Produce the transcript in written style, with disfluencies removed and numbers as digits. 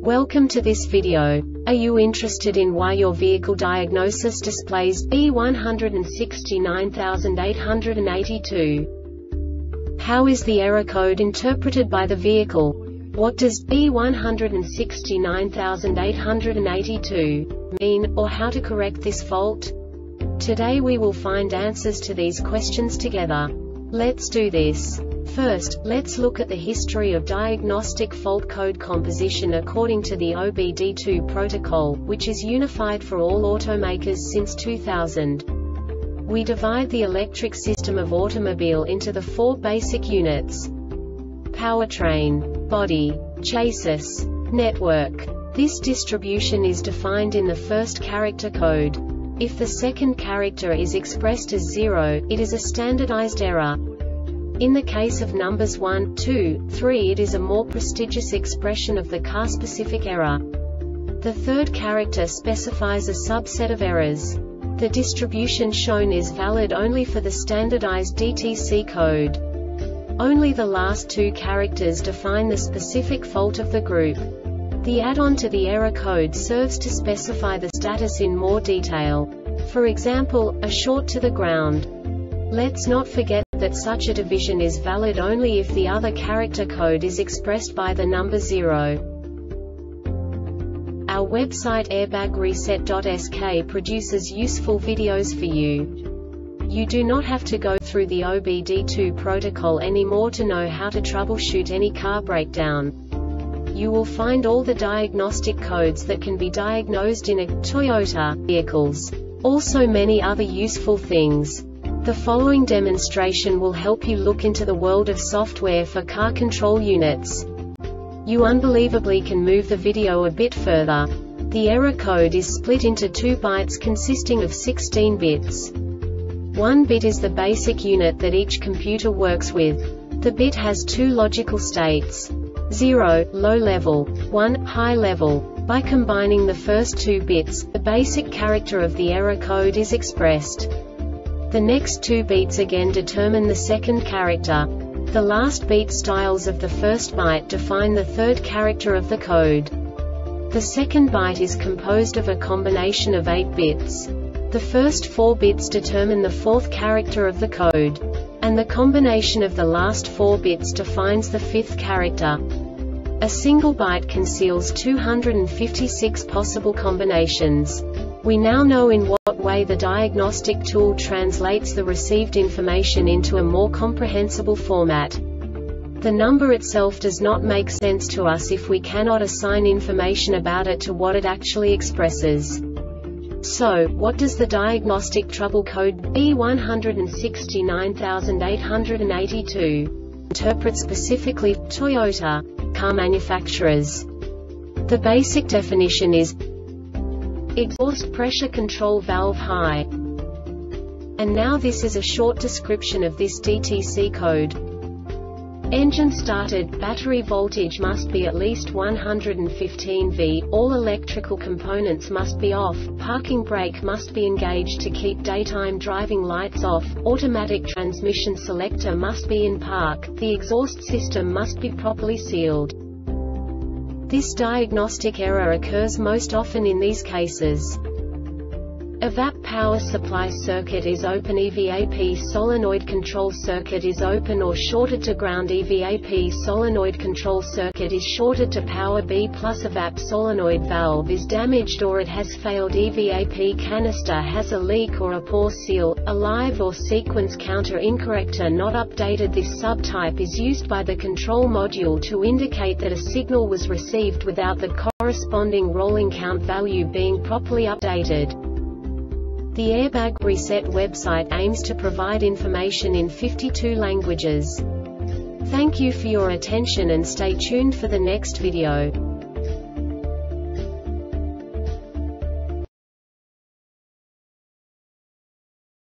Welcome to this video. Are you interested in why your vehicle diagnosis displays B169882? How is the error code interpreted by the vehicle? What does B169882 mean, or how to correct this fault? Today we will find answers to these questions together. Let's do this. First, let's look at the history of diagnostic fault code composition according to the OBD2 protocol, which is unified for all automakers since 2000. We divide the electric system of automobile into the four basic units: powertrain, body, chassis, network. This distribution is defined in the first character code. If the second character is expressed as 0, it is a standardized error. In the case of numbers 1, 2, 3, it is a more prestigious expression of the car-specific error. The third character specifies a subset of errors. The distribution shown is valid only for the standardized DTC code. Only the last two characters define the specific fault of the group. The add-on to the error code serves to specify the status in more detail. For example, a short to the ground. Let's not forget that such a division is valid only if the other character code is expressed by the number 0. Our website airbagreset.sk produces useful videos for you. You do not have to go through the OBD2 protocol anymore to know how to troubleshoot any car breakdown. You will find all the diagnostic codes that can be diagnosed in a Toyota vehicles. Also many other useful things. The following demonstration will help you look into the world of software for car control units. You unbelievably can move the video a bit further. The error code is split into 2 bytes consisting of 16 bits. 1 bit is the basic unit that each computer works with. The bit has 2 logical states: 0, low level, 1, high level. By combining the first 2 bits, the basic character of the error code is expressed. The next 2 beats again determine the second character. The last beat styles of the first byte define the third character of the code. The second byte is composed of a combination of 8 bits. The first 4 bits determine the fourth character of the code. And the combination of the last 4 bits defines the fifth character. A single byte conceals 256 possible combinations. We now know in what way the diagnostic tool translates the received information into a more comprehensible format. The number itself does not make sense to us if we cannot assign information about it to what it actually expresses. So, what does the diagnostic trouble code B169882 interpret specifically for Toyota car manufacturers? The basic definition is exhaust pressure control valve high. And now this is a short description of this DTC code. Engine started, battery voltage must be at least 115 V, all electrical components must be off, parking brake must be engaged to keep daytime driving lights off, automatic transmission selector must be in park, the exhaust system must be properly sealed. This diagnostic error occurs most often in these cases: evap power supply circuit is open, EVAP solenoid control circuit is open or shorted to ground, EVAP solenoid control circuit is shorted to power B plus, evap solenoid valve is damaged or it has failed, EVAP canister has a leak or a poor seal, alive or sequence counter incorrect or not updated. This subtype is used by the control module to indicate that a signal was received without the corresponding rolling count value being properly updated. The Airbag Reset website aims to provide information in 52 languages. Thank you for your attention and stay tuned for the next video.